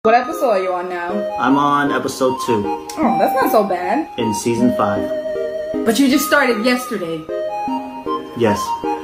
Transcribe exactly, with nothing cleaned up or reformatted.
What episode are you on now? I'm on episode two. Oh, that's not so bad. In season five. But you just started yesterday. Yes.